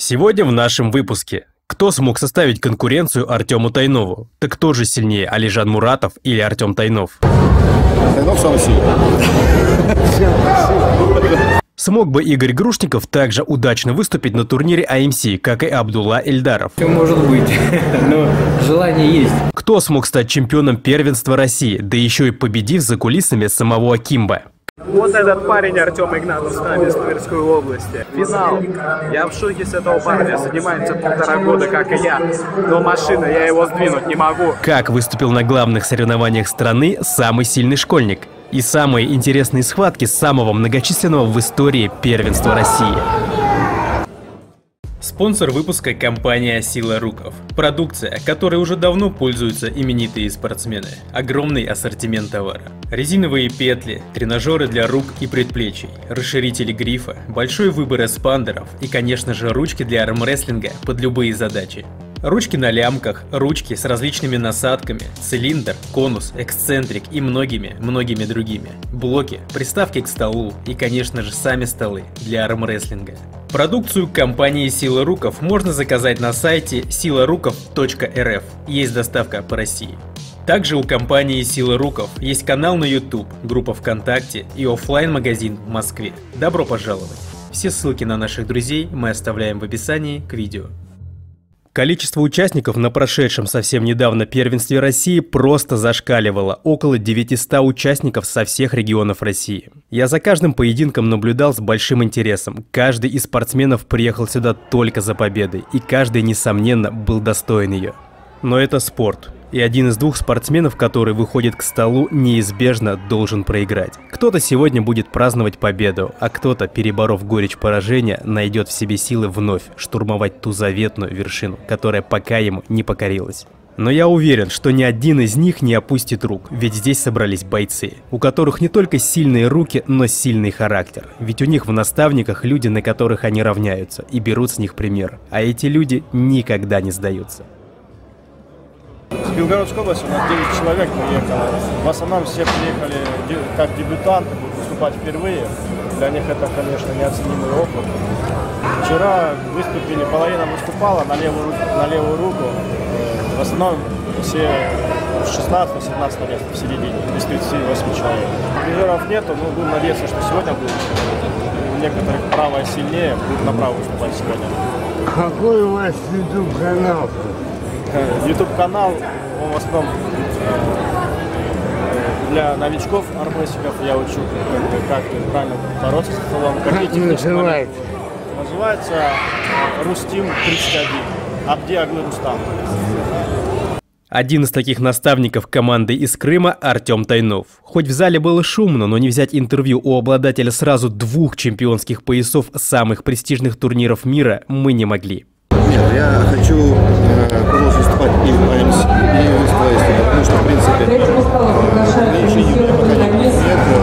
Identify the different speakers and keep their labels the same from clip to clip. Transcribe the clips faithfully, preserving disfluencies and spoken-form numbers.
Speaker 1: Сегодня в нашем выпуске. Кто смог составить конкуренцию Артему Тайнову? Так кто же сильнее, Алижан Муратов или Артем Тайнов?
Speaker 2: Тайнов самый сильный.
Speaker 1: Смог бы Игорь Грушников также удачно выступить на турнире эй эм си, как и Абдулла Эльдаров?
Speaker 3: Все может быть, но желание есть.
Speaker 1: Кто смог стать чемпионом первенства России, да еще и победив за кулисами самого Акимба?
Speaker 4: Вот этот парень Артем Игнатов с нами из Тверской области. Финал. Я в шоке с этого парня. Занимается полтора года, как и я. Но машина, я его сдвинуть не могу.
Speaker 1: Как выступил на главных соревнованиях страны самый сильный школьник? И самые интересные схватки самого многочисленного в истории первенства России. Спонсор выпуска – компания Сила Руков. Продукция, которой уже давно пользуются именитые спортсмены. Огромный ассортимент товара. Резиновые петли, тренажеры для рук и предплечий, расширители грифа, большой выбор эспандеров и, конечно же, ручки для армрестлинга под любые задачи. Ручки на лямках, ручки с различными насадками, цилиндр, конус, эксцентрик и многими-многими другими. Блоки, приставки к столу и, конечно же, сами столы для армрестлинга. Продукцию компании Сила Руков можно заказать на сайте сила руков точка эр эф. Есть доставка по России. Также у компании Сила Руков есть канал на YouTube, группа ВКонтакте и офлайн-магазин в Москве. Добро пожаловать! Все ссылки на наших друзей мы оставляем в описании к видео. Количество участников на прошедшем совсем недавно первенстве России просто зашкаливало. Около девятисот участников со всех регионов России. Я за каждым поединком наблюдал с большим интересом. Каждый из спортсменов приехал сюда только за победой, и каждый, несомненно, был достоин ее. Но это спорт. И один из двух спортсменов, который выходит к столу, неизбежно должен проиграть. Кто-то сегодня будет праздновать победу, а кто-то, переборов горечь поражения, найдет в себе силы вновь штурмовать ту заветную вершину, которая пока ему не покорилась. Но я уверен, что ни один из них не опустит рук, ведь здесь собрались бойцы, у которых не только сильные руки, но сильный характер. Ведь у них в наставниках люди, на которых они равняются, и берут с них пример. А эти люди никогда не сдаются.
Speaker 2: С Белгородской области у нас девять человек приехало. В основном все приехали как дебютанты, будут выступать впервые. Для них это, конечно, неоценимый опыт. Вчера выступили, половина выступала на левую, на левую руку. В основном все шестнадцатое-семнадцатое место в середине, из тридцати восьми человек. Призеров нету, но будем надеяться, что сегодня будет. У некоторых правая сильнее, будут направо выступать сегодня.
Speaker 5: Какой у вас YouTube-канал?
Speaker 2: YouTube-канал, он в основном для новичков армрестлингов. Я учу, как, как правильно бороться с столом.
Speaker 5: Как называется?
Speaker 2: Называется Рустим тридцать один. Абди Аглы Рустам.
Speaker 1: Один из таких наставников команды из Крыма – Артем Тайнов. Хоть в зале было шумно, но не взять интервью у обладателя сразу двух чемпионских поясов самых престижных турниров мира мы не могли.
Speaker 2: Нет, я хочу э, продолжить выступать и в эй эм си, и в СТВ, потому что, в принципе, э, меньше юбилей пока нет.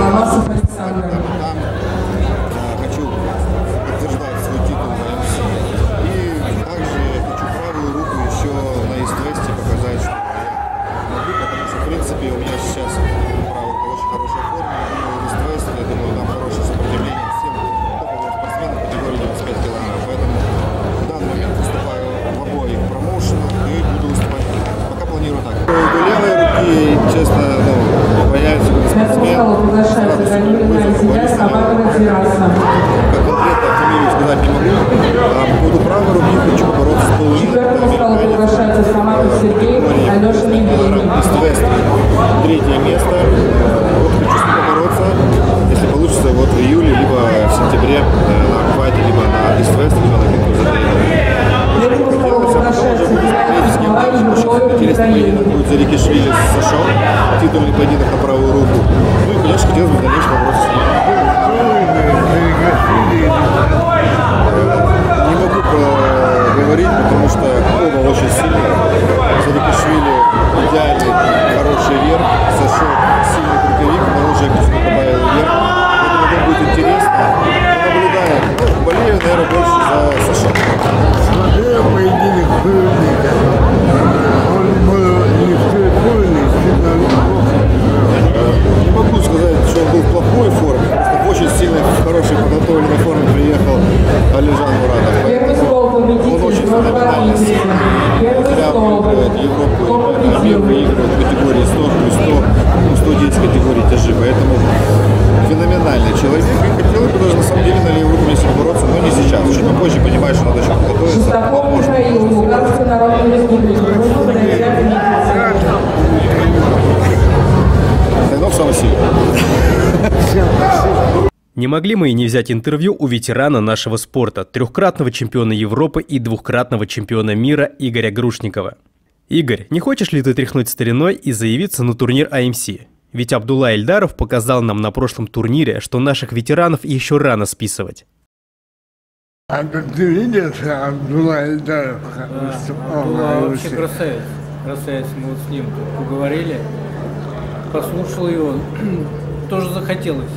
Speaker 2: Хочу подтверждать свой титул в эй эм си. И также хочу правую руку еще на СТВ показать, что я могу, потому что, в принципе, у меня сейчас правая рука в очень хорошей форме. И в СТВ, я думаю, там хорошее сопротивление всем топовым спортсменам в категории девяносто пять килограммов. Поэтому в данный момент выступаю в обоих промоушенах и буду выступать. Пока планирую так. До левой руки, честно, ну, появится какой-то спортсмен. Сразу как конкретно фамилию сказать не могу. А по поводу правой руки хочу побороться с полуином. Третье место. Вот хочу с ним побороться. Если получится, вот в июле, либо в сентябре на Квайте, либо на ИСТВ, либо на интересный поединок будет за Рикишвили с США, титульный поединок на правую руку. Ну и, конечно, хотелось бы в дальнейшем побороться с ним. Не могу говорить, потому что оба очень сильные. За Рикишвили идеальный, хороший верх, Сашок сильный крутовик, но уже добавил верх. Я думаю, это будет интересно. Наблюдаем. Болею, наверное, больше за Сашок.
Speaker 5: Смотрел поединок Бюрника. Он был не стойкойный, сильно неплохо.
Speaker 2: Не могу сказать, что он был в плохой форме, просто в очень сильной, в хорошей подготовленной форме приехал Алижан Муратов. позже понимаешь, что надо еще подготовиться. Тренок самый сильный.
Speaker 1: Не могли мы и не взять интервью у ветерана нашего спорта, трехкратного чемпиона Европы и двухкратного чемпиона мира Игоря Грушникова. Игорь, не хочешь ли ты тряхнуть стариной и заявиться на турнир эй эм си? Ведь Абдулла Ильдаров показал нам на прошлом турнире, что наших ветеранов еще рано списывать.
Speaker 5: А ты видел, что Абдулла Ильдаров выступал?
Speaker 3: Абдулла вообще красавец. Красавец, мы вот с ним тут поговорили. Послушал его, тоже захотелось.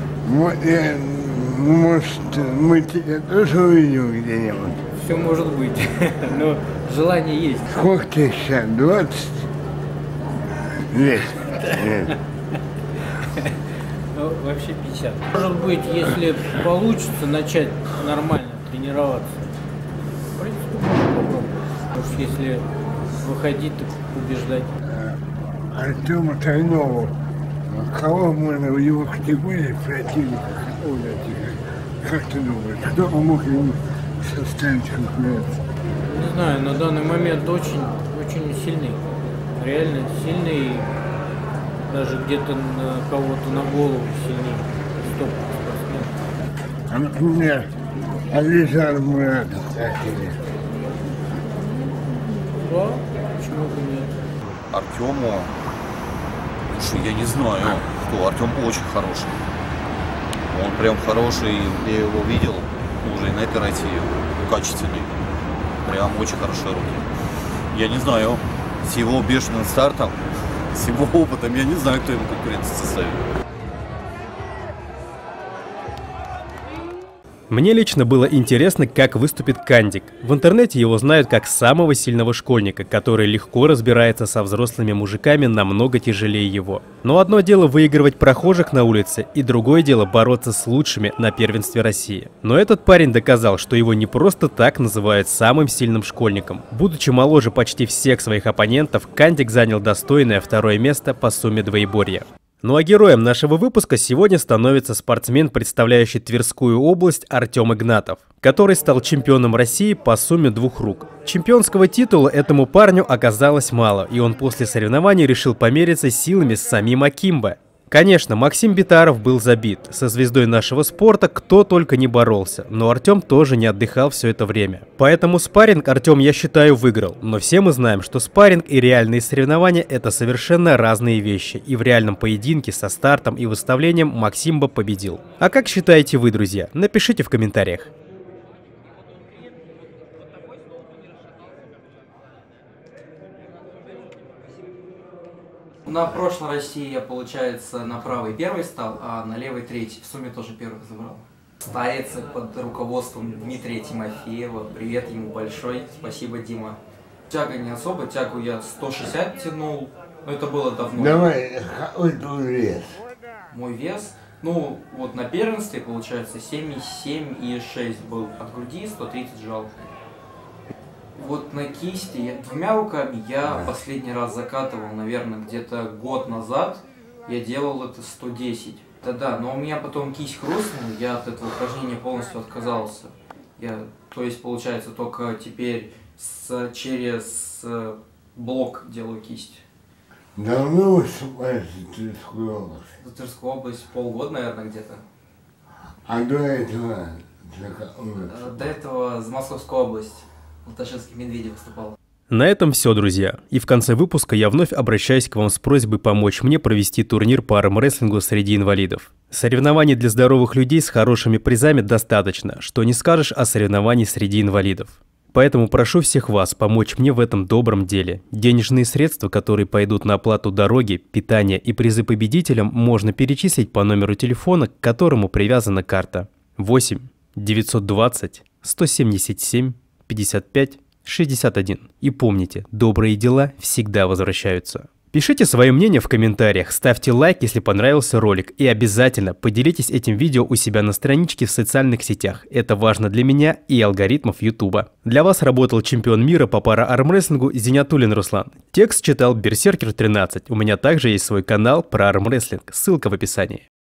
Speaker 5: Может, мы тебя тоже увидим где-нибудь?
Speaker 3: Все может быть, но желание есть.
Speaker 5: Сколько тебе сейчас? двадцать лет?
Speaker 3: Ну, вообще пятьдесят. Может быть, если получится начать нормально тренироваться, в принципе, можно попробовать. Потому что если выходить, так побеждать.
Speaker 5: Артема Тайнову, кого можно в его категории противника удать? Как ты думаешь, кто мог ему составить конкуренцию?
Speaker 3: Не знаю, на данный момент очень, очень сильный. Реально сильный. Даже где-то на кого-то на голову сильнее. Стоп, спортсмен.
Speaker 5: А, например, Ализар Муратов, кстати.
Speaker 3: Да, почему бы нет?
Speaker 6: Артему, слушай, я не знаю, кто. Артем очень хороший. Он прям хороший, я его видел уже на этой России, качественный. Прям очень хорошие руки. Я не знаю, с его бешеным стартом, с его опытом, я не знаю, кто ему конкуренцию составит.
Speaker 1: Мне лично было интересно, как выступит Кандик. В интернете его знают как самого сильного школьника, который легко разбирается со взрослыми мужиками намного тяжелее его. Но одно дело выигрывать прохожих на улице, и другое дело бороться с лучшими на первенстве России. Но этот парень доказал, что его не просто так называют самым сильным школьником. Будучи моложе почти всех своих оппонентов, Кандик занял достойное второе место по сумме двоеборья. Ну а героем нашего выпуска сегодня становится спортсмен, представляющий Тверскую область, Артем Игнатов, который стал чемпионом России по сумме двух рук. Чемпионского титула этому парню оказалось мало, и он после соревнований решил помериться силами с самим Акимбо. Конечно, Максим Битаров был забит. Со звездой нашего спорта кто только не боролся, но Артем тоже не отдыхал все это время. Поэтому спарринг Артем, я считаю, выиграл. Но все мы знаем, что спарринг и реальные соревнования – это совершенно разные вещи. И в реальном поединке со стартом и выставлением Максимбо победил. А как считаете вы, друзья? Напишите в комментариях.
Speaker 7: На прошлой России я, получается, на правой первый стал, а на левой третий. В сумме тоже первый забрал. Старец под руководством Дмитрия Тимофеева. Привет ему большой. Спасибо, Дима. Тяга не особо. Тягу я сто шестьдесят тянул. Но это было давно.
Speaker 5: Давай, какой твой вес?
Speaker 7: Мой вес? Ну, вот на первенстве, получается, семь и семь и шесть был. От груди сто тридцать жал. Вот на кисти, я, двумя руками я последний раз закатывал, наверное, где-то год назад. Я делал это сто десять. Да-да, но у меня потом кисть хрустнула, я от этого упражнения полностью отказался. Я, то есть, получается, только теперь с, через э, блок делаю кисть.
Speaker 5: Давно выступаешь в Тверскую область?
Speaker 7: За Тверскую область полгода, наверное, где-то.
Speaker 5: А до этого?
Speaker 7: До этого за Московскую область. Латашевский Медведев выступал.
Speaker 1: На этом все, друзья. И в конце выпуска я вновь обращаюсь к вам с просьбой помочь мне провести турнир по армрестлингу среди инвалидов. Соревнований для здоровых людей с хорошими призами достаточно, что не скажешь о соревновании среди инвалидов. Поэтому прошу всех вас помочь мне в этом добром деле. Денежные средства, которые пойдут на оплату дороги, питания и призы победителям, можно перечислить по номеру телефона, к которому привязана карта. восемь девятьсот двадцать сто семьдесят семь пятьдесят пять шестьдесят один. И помните, добрые дела всегда возвращаются. Пишите свое мнение в комментариях, ставьте лайк, если понравился ролик, и обязательно поделитесь этим видео у себя на страничке в социальных сетях. Это важно для меня и алгоритмов ютуба. Для вас работал чемпион мира по пара-армрестлингу Зинятуллин Руслан. Текст читал Берсеркер тринадцать. У меня также есть свой канал про армрестлинг, ссылка в описании.